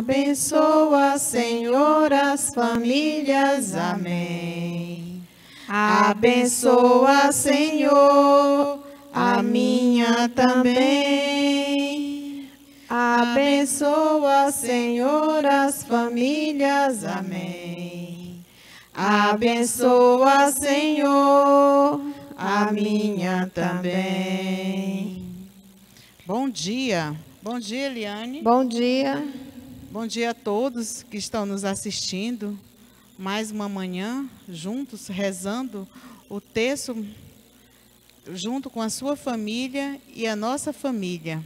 Abençoa, Senhor, as famílias. Amém. Abençoa, Senhor, a minha também. Abençoa, Senhor, as famílias. Amém. Abençoa, Senhor, a minha também. Bom dia. Bom dia, Eliane. Bom dia. Bom dia a todos que estão nos assistindo. Mais uma manhã, juntos, rezando o texto, junto com a sua família e a nossa família.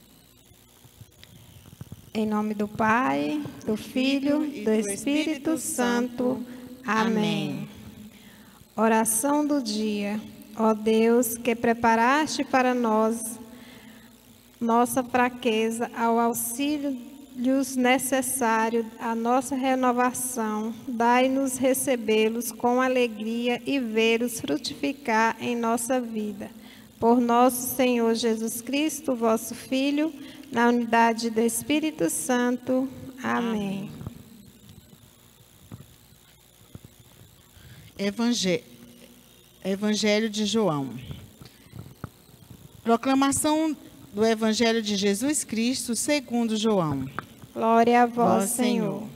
Em nome do Pai, do Filho e do Espírito Santo. Amém. Oração do dia. Ó Deus, que preparaste para nós nossa fraqueza ao auxílio-lhes necessário à nossa renovação, dai-nos recebê-los com alegria e vê-los frutificar em nossa vida. Por nosso Senhor Jesus Cristo, vosso Filho, na unidade do Espírito Santo. Amém. Evangelho de João. Proclamação do Evangelho de Jesus Cristo segundo João. Glória a vós, Senhor.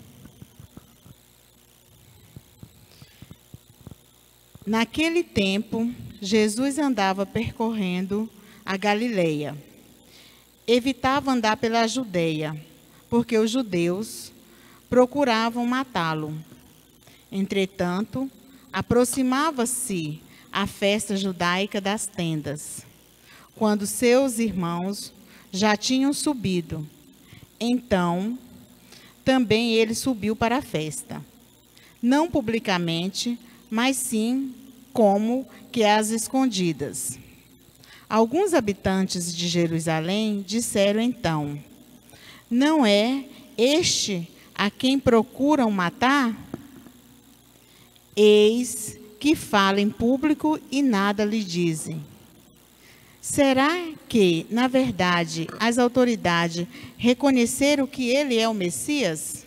Naquele tempo, Jesus andava percorrendo a Galileia. Evitava andar pela Judeia, porque os judeus procuravam matá-lo. Entretanto, aproximava-se a festa judaica das tendas, quando seus irmãos já tinham subido. Então, também ele subiu para a festa, não publicamente, mas sim como que às escondidas. Alguns habitantes de Jerusalém disseram então: não é este a quem procuram matar? Eis que fala em público e nada lhe dizem. Será que, na verdade, as autoridades reconheceram que ele é o Messias?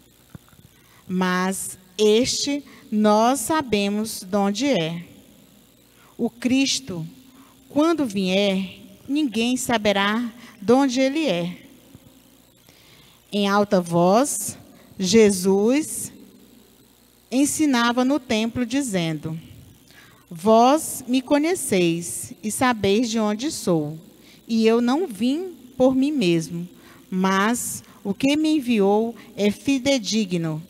Mas este nós sabemos de onde é. O Cristo, quando vier, ninguém saberá de onde ele é. Em alta voz, Jesus ensinava no templo, dizendo: vós me conheceis e sabeis de onde sou, e eu não vim por mim mesmo, mas o que me enviou é fidedigno.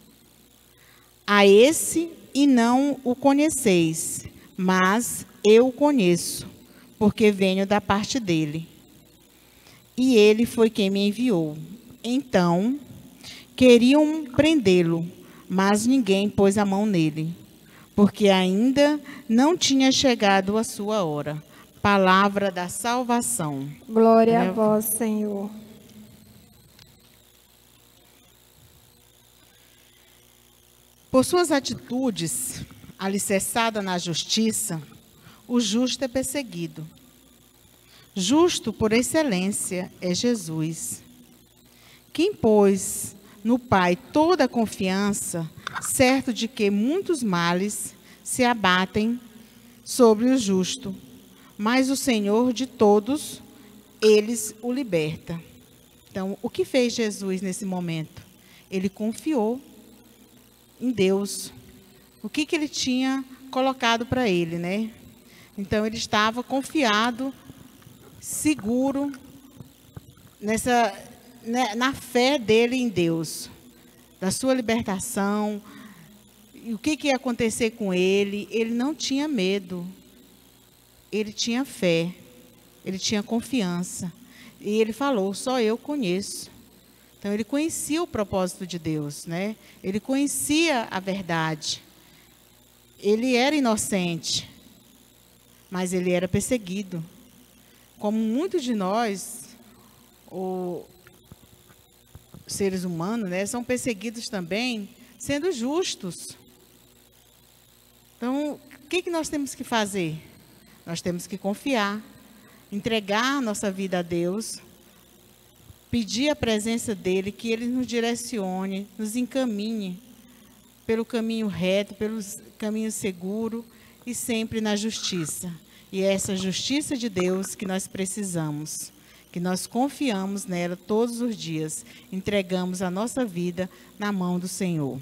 A esse e não o conheceis, mas eu o conheço, porque venho da parte dele. E ele foi quem me enviou. Então, queriam prendê-lo, mas ninguém pôs a mão nele, porque ainda não tinha chegado a sua hora. Palavra da salvação. Glória a vós, Senhor. Por suas atitudes, alicerçada na justiça, o justo é perseguido. Justo por excelência é Jesus. Quem pôs no Pai toda a confiança, certo de que muitos males se abatem sobre o justo, mas o Senhor de todos eles o liberta. Então, o que fez Jesus nesse momento? Ele confiou em Deus. O que ele tinha colocado para ele, né? Então, ele estava confiado, seguro, na fé dele em Deus, da sua libertação. E o que ia acontecer com ele? Ele não tinha medo. Ele tinha fé. Ele tinha confiança. E ele falou: só eu conheço. Então, ele conhecia o propósito de Deus, né? Ele conhecia a verdade. Ele era inocente, mas ele era perseguido. Como muitos de nós, seres humanos, né, são perseguidos também, sendo justos. Então, o que nós temos que fazer? Nós temos que confiar, entregar nossa vida a Deus, pedir a presença dele, que ele nos direcione, nos encaminhe pelo caminho reto, pelo caminho seguro e sempre na justiça. E é essa justiça de Deus que nós precisamos, que nós confiamos nela todos os dias, entregamos a nossa vida na mão do Senhor.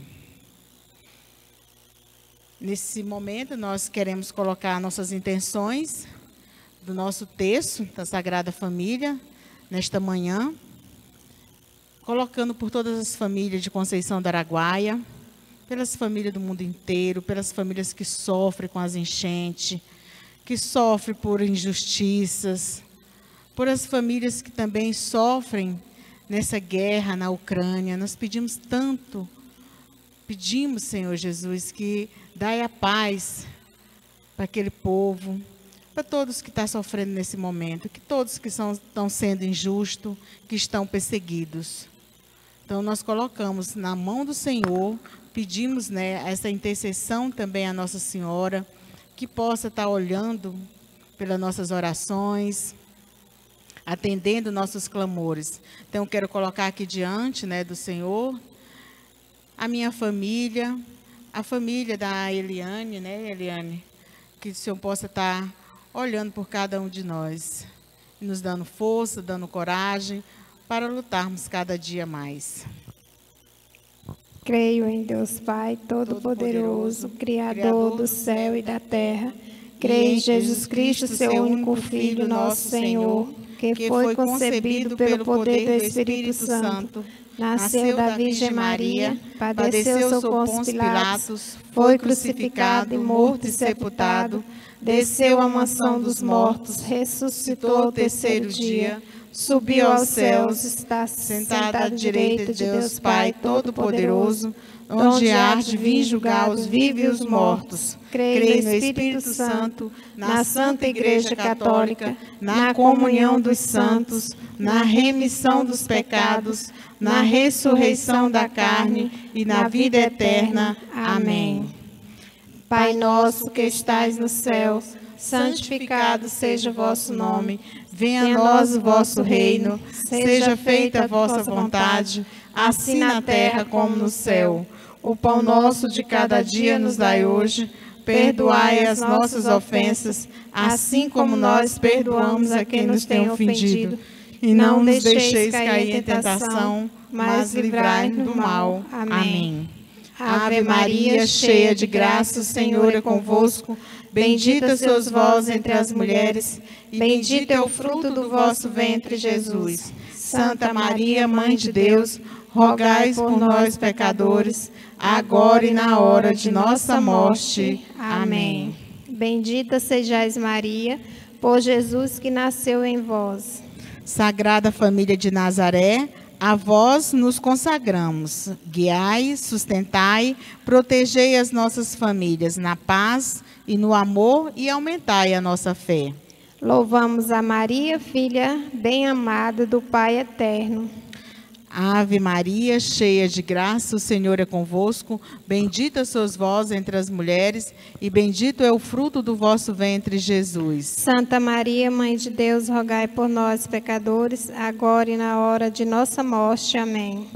Nesse momento, nós queremos colocar nossas intenções do nosso texto da Sagrada Família, nesta manhã, colocando por todas as famílias de Conceição do Araguaia, pelas famílias do mundo inteiro, pelas famílias que sofrem com as enchentes, que sofrem por injustiças, por as famílias que também sofrem nessa guerra na Ucrânia. Nós pedimos tanto, pedimos, Senhor Jesus, que dai a paz para aquele povo, para todos que estão sofrendo nesse momento, que todos que estão sendo injustos, que estão perseguidos. Então, nós colocamos na mão do Senhor, pedimos, né, essa intercessão também à Nossa Senhora, que possa estar olhando pelas nossas orações, atendendo nossos clamores. Então, eu quero colocar aqui diante, né, do Senhor, a minha família, a família da Eliane, né, Eliane, que o Senhor possa estar olhando por cada um de nós, nos dando força, dando coragem, para lutarmos cada dia mais. Creio em Deus Pai Todo-Poderoso, Criador do céu e da terra. Creio em Jesus Cristo, seu único Filho, nosso Senhor, que foi concebido pelo poder do Espírito Santo, nasceu da Virgem Maria, padeceu sob Pôncio Pilatos, foi crucificado e morto e sepultado, desceu à mansão dos mortos, ressuscitou ao terceiro dia, subiu aos céus, está sentado à direita de Deus Pai Todo-Poderoso, onde há de vir julgar os vivos e os mortos. Creio no Espírito Santo, na Santa Igreja Católica, na comunhão dos santos, na remissão dos pecados, na ressurreição da carne e na vida eterna. Amém. Pai nosso que estais no céu, santificado seja o vosso nome. Venha a nós o vosso reino, seja feita a vossa vontade, assim na terra como no céu. O pão nosso de cada dia nos dai hoje, perdoai as nossas ofensas, assim como nós perdoamos a quem nos tem ofendido. E não nos deixeis cair em tentação, mas livrai-nos do mal. Amém. Ave Maria, cheia de graça, o Senhor é convosco. Bendita sois vós entre as mulheres, e bendito é o fruto do vosso ventre, Jesus. Santa Maria, Mãe de Deus, rogai por nós, pecadores, agora e na hora de nossa morte. Amém. Bendita sejais, Maria, por Jesus que nasceu em vós. Sagrada Família de Nazaré, a vós nos consagramos. Guiai, sustentai, protegei as nossas famílias na paz e no amor e aumentai a nossa fé. Louvamos a Maria, filha bem-amada do Pai eterno. Ave Maria, cheia de graça, o Senhor é convosco. Bendita sois vós entre as mulheres, e bendito é o fruto do vosso ventre, Jesus. Santa Maria, Mãe de Deus, rogai por nós, pecadores, agora e na hora de nossa morte. Amém.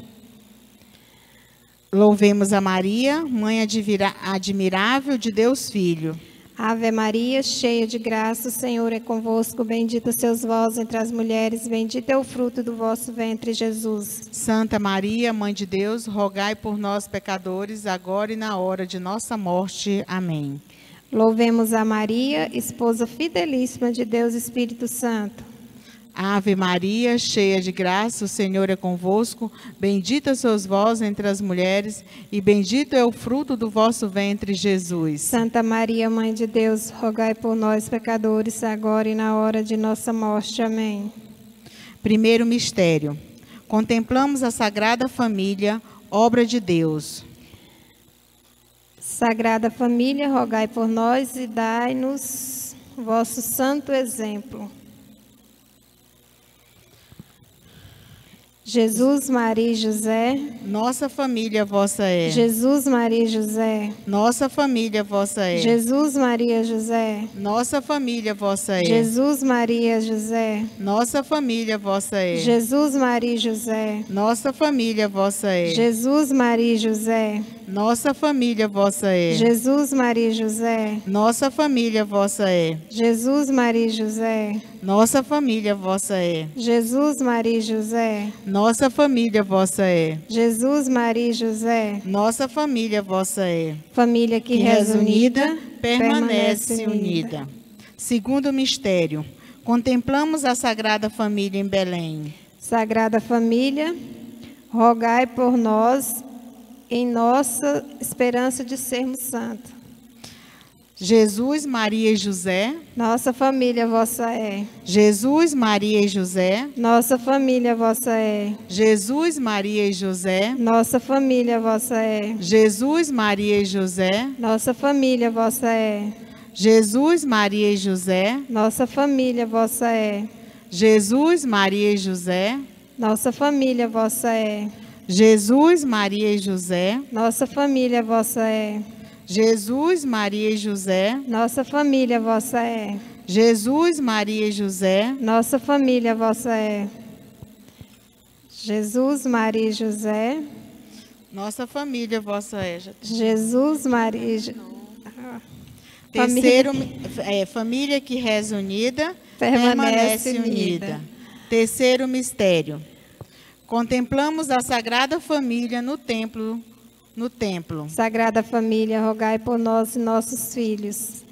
Louvemos a Maria, Mãe admirável de Deus Filho. Ave Maria, cheia de graça, o Senhor é convosco. Bendita sois vós entre as mulheres, bendito é o fruto do vosso ventre, Jesus. Santa Maria, Mãe de Deus, rogai por nós, pecadores, agora e na hora de nossa morte. Amém. Louvemos a Maria, esposa fidelíssima de Deus Espírito Santo. Ave Maria, cheia de graça, o Senhor é convosco. Bendita sois vós entre as mulheres, e bendito é o fruto do vosso ventre, Jesus. Santa Maria, Mãe de Deus, rogai por nós, pecadores, agora e na hora de nossa morte. Amém. Primeiro mistério. Contemplamos a Sagrada Família, obra de Deus. Sagrada Família, rogai por nós e dai-nos vosso santo exemplo. Jesus, Maria e José. Nossa família vossa é. Jesus, Maria e José. Nossa família vossa é. Jesus, Maria e José. Nossa família vossa é. Jesus, Maria e José. Nossa família vossa é. Jesus, Maria e José. Nossa família vossa é. Jesus, Maria e José. Nossa família vossa é. Jesus, Maria e José. Nossa família vossa é. Jesus, Maria e José. Nossa família vossa é. Jesus, Maria e José. Nossa família vossa é. Jesus, Maria e José. Nossa família vossa é. Família que reza unida, permanece unida. Segundo mistério, contemplamos a Sagrada Família em Belém. Sagrada Família, rogai por nós em nossa esperança de sermos santos. Jesus, Maria e José. Nossa família vossa é. Jesus, Maria e José. Nossa família vossa é. Jesus, Maria e José. Nossa família vossa é. Jesus, Maria e José. Nossa família vossa é. Jesus, Maria e José. Nossa família vossa é. Jesus, Maria e José. Nossa família vossa é. Jesus, Maria e José. Nossa família vossa é. Jesus, Maria e José. Nossa família vossa é. Jesus, Maria e José. Nossa família vossa é. Jesus, Maria e José. Nossa família vossa é. Jesus, Maria e José. Terceiro, família que reza unida, permanece unida. Terceiro mistério. Contemplamos a Sagrada Família no templo. Sagrada Família, rogai por nós e nossos filhos.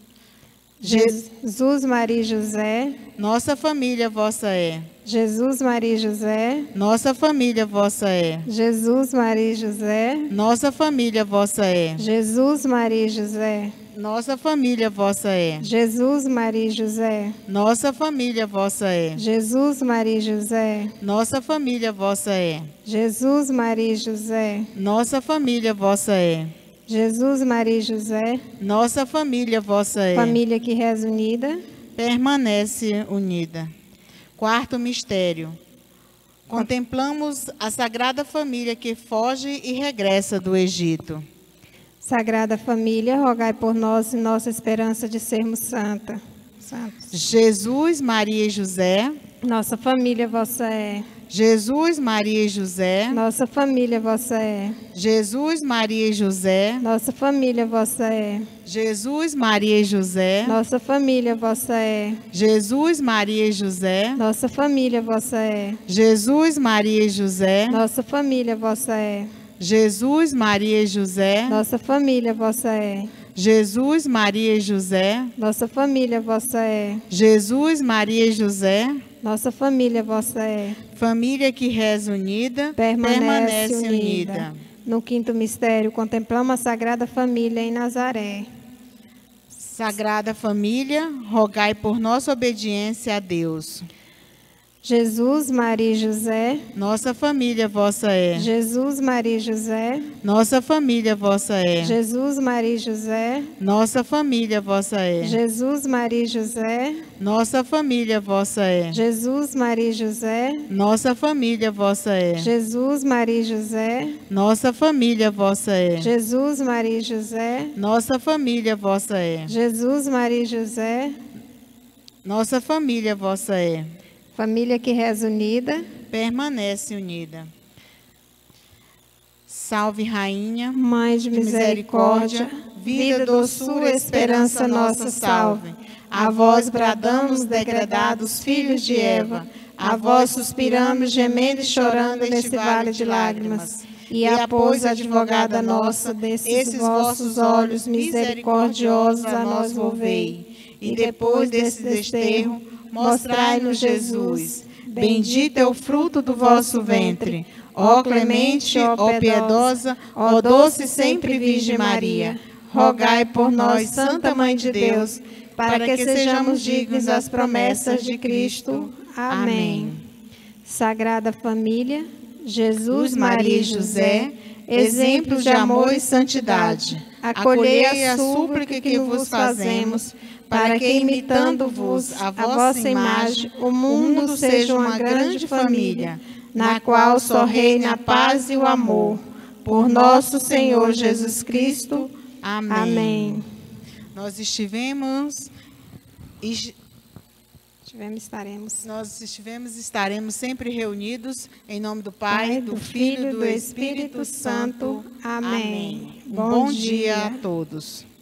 Jesus, Maria e José. Nossa família vossa é. Jesus, Maria e José. Nossa família vossa é. Jesus, Maria e José. Nossa família vossa é. Jesus, Maria e José. Nossa família vossa é. Jesus, Maria e José. Nossa família vossa é. Jesus, Maria e José. Nossa família vossa é. Jesus, Maria e José. Nossa família vossa é. Jesus, Maria e José. Nossa família vossa é. Família que reza unida, permanece unida. Quarto mistério. Contemplamos a Sagrada Família que foge e regressa do Egito. Sagrada Família, rogai por nós e nossa esperança de sermos santos. Jesus, Maria e José. Nossa família vossa é. Jesus, Maria e José. Nossa família vossa é. Jesus, Maria e José. Nossa família vossa é. Jesus, Maria e José. Nossa família vossa é. Jesus, Maria e José. Nossa família vossa é. Jesus, Maria e José. Nossa família vossa é. Jesus, Maria e José. Nossa família vossa é. Jesus, Maria e José. Nossa família vossa é. Jesus, Maria e José. Nossa família vossa é. Família que reza unida, permanece unida. No quinto mistério, contemplamos a Sagrada Família em Nazaré. Sagrada Família, rogai por nossa obediência a Deus. Jesus, Maria e José. Nossa família vossa é. Jesus, Maria e José. Nossa família vossa é. Jesus, Maria e José. Nossa família vossa é. Jesus, Maria e José. Nossa família vossa é. Jesus, Maria e José. Nossa família vossa é. Jesus, Maria e José. Nossa família vossa é. Jesus, Maria e José. Nossa família vossa é. Jesus, Maria e José. Nossa família vossa é. Família que reza unida, permanece unida. Salve, Rainha, Mãe de misericórdia, vida, doçura, esperança nossa, salve. A vós bradamos, degradados filhos de Eva, a vós suspiramos, gemendo e chorando nesse vale de lágrimas. E após advogada nossa, desses vossos olhos misericordiosos a nós volvei. E depois desse desterro, mostrai-nos Jesus. Bendito é o fruto do vosso ventre. Ó clemente, ó piedosa, ó doce sempre Virgem Maria. Rogai por nós, Santa Mãe de Deus, para que sejamos dignos das promessas de Cristo. Amém. Sagrada Família, Jesus, Maria e José, exemplos de amor e santidade. Acolhei a súplica que vos fazemos, para que, imitando-vos a vossa imagem, o mundo seja uma grande família. na qual só reina a paz e o amor, por nosso Senhor Jesus Cristo. Amém. Amém. Nós estaremos, estaremos sempre reunidos em nome do Pai, do Filho e do Espírito Santo. Amém. Bom dia a todos.